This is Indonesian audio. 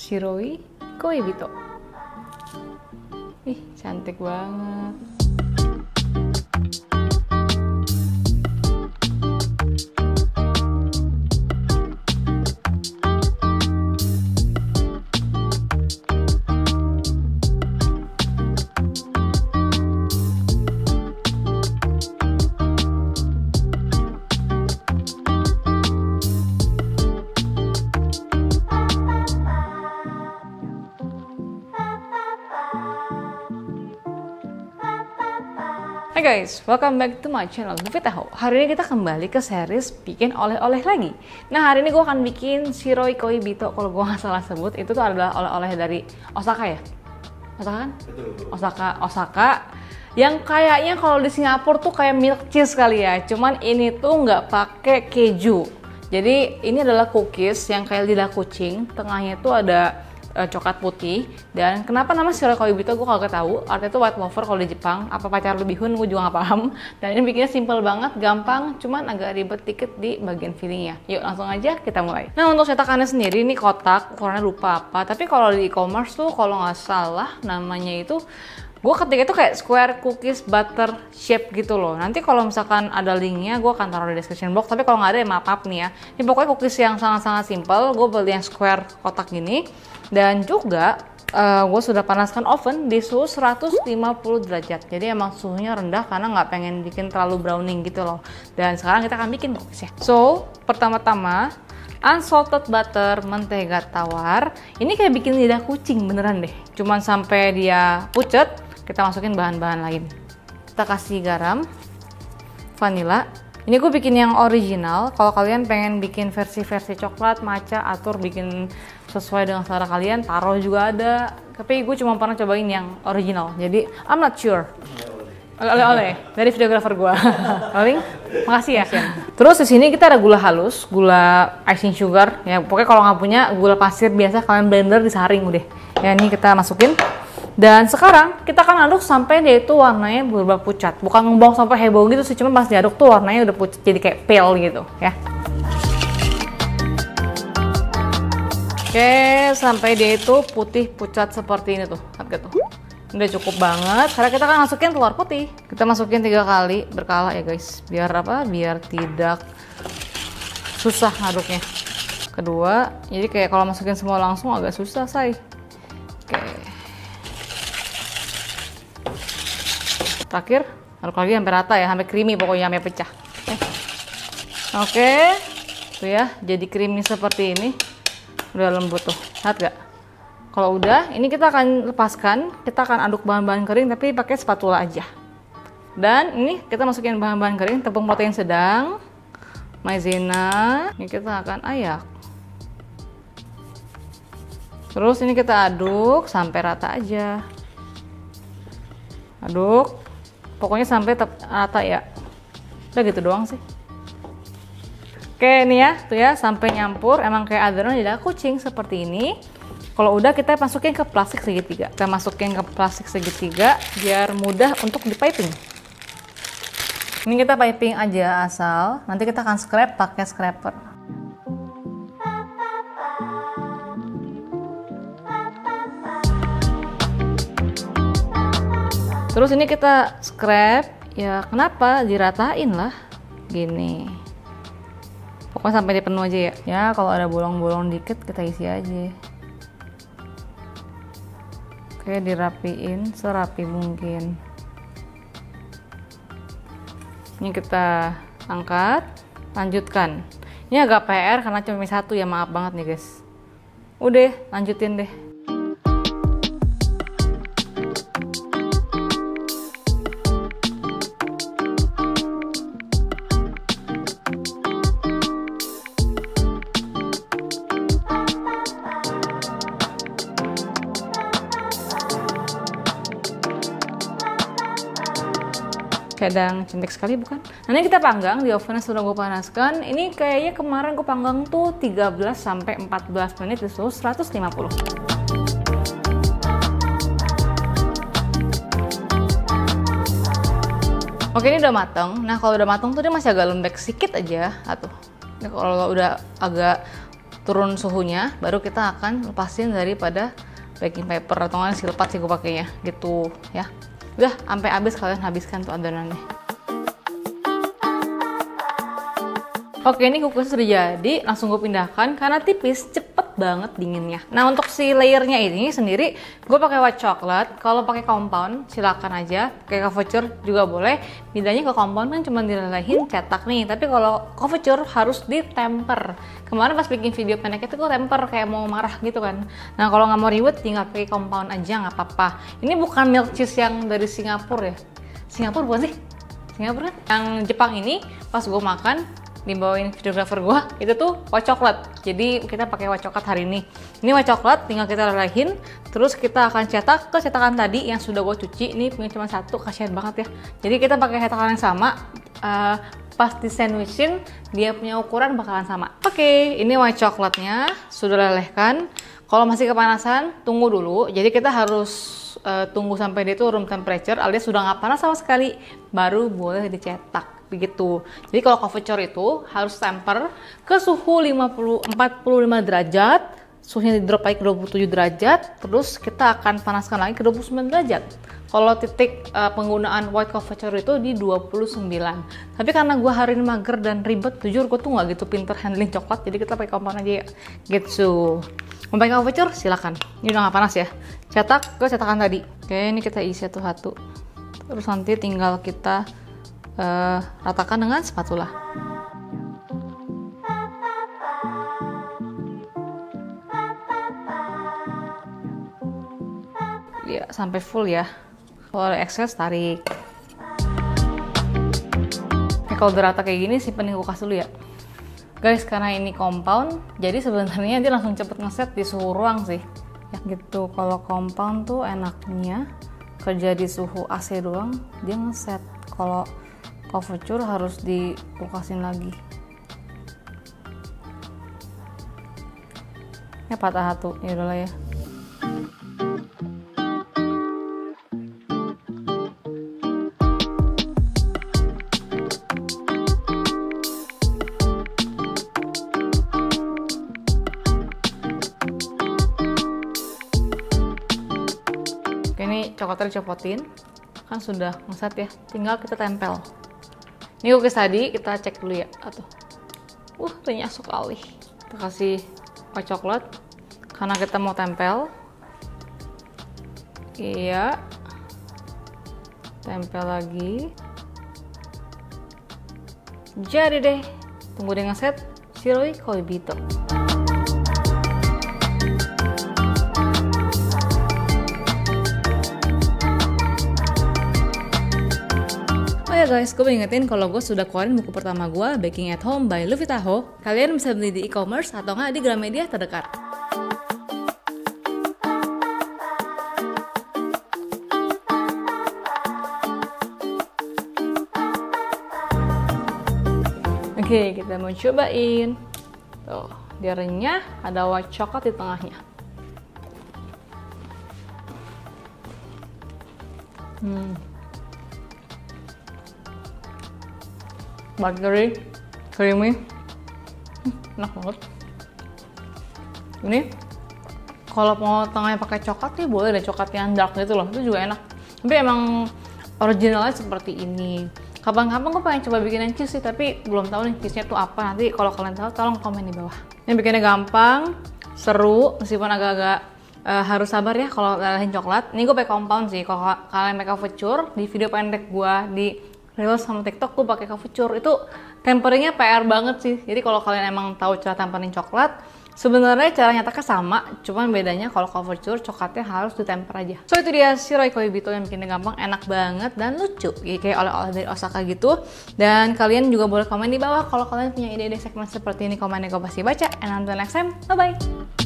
Shiroi Koibito. Ih, cantik banget. Hai guys, welcome back to my channel Novi Taho. Hari ini kita kembali ke series bikin oleh-oleh lagi. Nah, hari ini gue akan bikin Shiroi Koibito. Kalau gue nggak salah sebut, itu tuh adalah oleh-oleh dari Osaka ya? Osaka kan? Betul. Osaka. Yang kayaknya kalau di Singapura tuh kayak milk cheese kali ya. Cuman ini tuh nggak pakai keju. Jadi ini adalah cookies yang kayak lidah kucing. Tengahnya tuh ada coklat putih. Dan kenapa nama Shiroi Koibito gue kagak tahu. Artinya itu white lover kalau di Jepang. Apa pacar lu bihun gue juga nggak paham. Dan ini bikinnya simple banget, gampang, cuman agak ribet dikit di bagian fillingnya. Yuk langsung aja kita mulai. Nah, untuk cetakannya sendiri ini kotak, ukurannya lupa apa. Tapi kalau di e-commerce tuh kalau nggak salah namanya itu, gue ketika itu kayak square cookies butter shape gitu loh. Nanti kalau misalkan ada linknya gue akan taruh di description box. Tapi kalau nggak ada ya maaf nih ya. Ini pokoknya cookies yang sangat-sangat simple. Gue beli yang square kotak gini. Dan juga gue sudah panaskan oven di suhu 150 derajat. Jadi emang suhunya rendah karena nggak pengen bikin terlalu browning gitu loh. Dan sekarang kita akan bikin cookiesnya. So, pertama-tama unsalted butter, mentega tawar. Ini kayak bikin lidah kucing beneran deh. Cuman sampai dia pucet, kita masukin bahan-bahan lain. Kita kasih garam, vanila. Ini gue bikin yang original. Kalau kalian pengen bikin versi-versi coklat, matcha, atur bikin sesuai dengan selera kalian, taruh juga ada. Tapi gue cuma pernah cobain yang original. Jadi I'm not sure. Oleh-oleh dari videografer gue. Paling, makasih ya. Terus di sini kita ada gula halus, gula icing sugar. Ya pokoknya kalau nggak punya gula pasir biasa kalian blender disaring udah. Ya ini kita masukin. Dan sekarang kita akan aduk sampai dia itu warnanya berubah pucat. Bukan ngembang sampai heboh gitu sih, cuma pas diaduk tuh warnanya udah pucat jadi kayak pale gitu ya. Oke, sampai dia itu putih pucat seperti ini tuh. Lihat gitu. Udah cukup banget. Sekarang kita akan masukin telur putih. Kita masukin 3 kali berkala ya guys. Biar apa? Biar tidak susah ngaduknya. Kedua, jadi kayak kalau masukin semua langsung agak susah, say. Oke. Terakhir, aduk lagi sampai rata ya, sampai creamy pokoknya, sampai pecah. Oke. Tuh ya, jadi creamy seperti ini. Udah lembut tuh, lihat gak? Kalau udah, ini kita akan lepaskan. Kita akan aduk bahan-bahan kering tapi pakai spatula aja. Dan ini kita masukin bahan-bahan kering, tepung protein sedang, maizena. Ini kita akan ayak. Terus ini kita aduk sampai rata aja. Aduk. Pokoknya sampai rata ya. Udah gitu doang sih. Oke, ini ya, tuh ya, sampai nyampur. Emang kayak adonan lidah kucing seperti ini. Kalau udah kita masukin ke plastik segitiga. Kita masukin ke plastik segitiga biar mudah untuk dipiping. Ini kita piping aja asal. Nanti kita akan scrap pakai scraper. Terus ini kita scrap, ya kenapa? Diratain lah, gini. Pokoknya sampai dia penuh aja ya. Ya kalau ada bolong-bolong dikit kita isi aja. Oke, dirapiin serapi mungkin. Ini kita angkat, lanjutkan. Ini agak PR karena cuma satu ya, maaf banget nih guys. Udah, lanjutin deh. Cadang cantik sekali bukan? Nah, ini kita panggang di oven yang sudah gue panaskan. Ini kayaknya kemarin gue panggang tuh 13 sampai 14 menit di suhu 150. Oke, ini udah mateng. Nah, kalau udah mateng tuh dia masih agak lembek sedikit aja. Atuh. Ini kalau udah agak turun suhunya, baru kita akan lepasin daripada baking paper atau nggak silpat sih gue pakainya gitu ya. Udah sampai habis, kalian habiskan tuh adonannya. Oke, ini kukus sudah jadi, langsung gue pindahkan karena tipis, cepet banget dinginnya. Nah, untuk si layernya ini sendiri, gue pakai white chocolate. Kalau pakai compound, silakan aja. Pakai couverture juga boleh. Bedanya ke compound kan cuma dilelehin cetak nih, tapi kalau couverture harus ditemper. Kemarin pas bikin video pendek itu gue temper kayak mau marah gitu kan. Nah, kalau nggak mau ribet, tinggal pakai compound aja nggak apa-apa. Ini bukan milk cheese yang dari Singapura ya? Singapura bukan sih? Singapura kan? Yang Jepang ini pas gue makan dibawain videographer gua itu tuh white chocolate. Jadi kita pakai white chocolate hari ini. Ini white chocolate tinggal kita lelehin, terus kita akan cetak ke cetakan tadi yang sudah gua cuci. Ini punya cuma satu, kasihan banget ya. Jadi kita pakai cetakan yang sama. Pas di sandwichin dia punya ukuran bakalan sama. Oke, ini white chocolate-nya sudah lelehkan. Kalau masih kepanasan, tunggu dulu. Jadi kita harus tunggu sampai dia tuh room temperature alias sudah nggak panas sama sekali, baru boleh dicetak. Begitu. Jadi kalau couverture itu harus temper ke suhu 45 derajat, suhunya di drop lagi ke 27 derajat, terus kita akan panaskan lagi ke 29 derajat. Kalau titik penggunaan white couverture itu di 29. Tapi karena gue hari ini mager dan ribet, jujur gue tuh nggak gitu pinter handling coklat, jadi kita pakai compound aja ya. Gitu. Mau pakai couverture silakan. Ini udah nggak panas ya. Cetak ke cetakan tadi. Oke, ini kita isi satu-satu. Terus nanti tinggal kita ratakan dengan spatula. Ya, sampai full ya. Kalau ada excess tarik. Kalau udah rata kayak gini simpen di kulkas dulu ya. Guys, karena ini compound, jadi sebenarnya dia langsung cepet ngeset di suhu ruang sih. Ya gitu. Kalau compound tuh enaknya kerja di suhu AC doang, dia ngeset. Kalau couverture harus dikulkasin lagi. Ya patah satu, ya udahlah ya. Oke, ini coklatnya dicopotin, kan sudah ngeset ya, tinggal kita tempel. Ini cookies tadi kita cek dulu ya, atau renyah sekali. Kita kasih white chocolate karena kita mau tempel. Iya, tempel lagi. Jadi deh, tunggu dia ngeset. Shiroi Koibito. Oh ya guys, gue ingetin kalau gue sudah keluarin buku pertama gue, Baking at Home by Luvita Ho. Kalian bisa beli di e-commerce atau nggak di Gramedia terdekat. Oke, kita mau cobain. Tuh, dia renyah, ada white chocolate di tengahnya. Buttery, creamy, enak banget. Ini kalau mau tengahnya pakai coklat nih boleh deh, coklat yang dark gitu loh, itu juga enak. Tapi emang originalnya seperti ini. Kapan-kapan gue pengen coba bikin yang cheese sih, tapi belum tahu nih cheese-nya tuh apa. Nanti kalau kalian tahu tolong komen di bawah. Ini bikinnya gampang, seru, meskipun agak-agak harus sabar ya kalau lelehin coklat. Ini gue pakai compound sih. Kalau kalian pakai couverture, di video pendek gue di Reels sama TikTok gue pakai couverture, itu temperingnya PR banget sih. Jadi kalau kalian emang tahu cara temperin coklat, sebenarnya cara nyetaknya sama, cuman bedanya kalau couverture coklatnya harus ditemper aja. So itu dia Shiroi Koibito yang bikinnya gampang, enak banget dan lucu, kayak oleh-oleh dari Osaka gitu. Dan kalian juga boleh komen di bawah kalau kalian punya ide-ide segmen seperti ini, komennya gue pasti baca. And until next time, bye bye.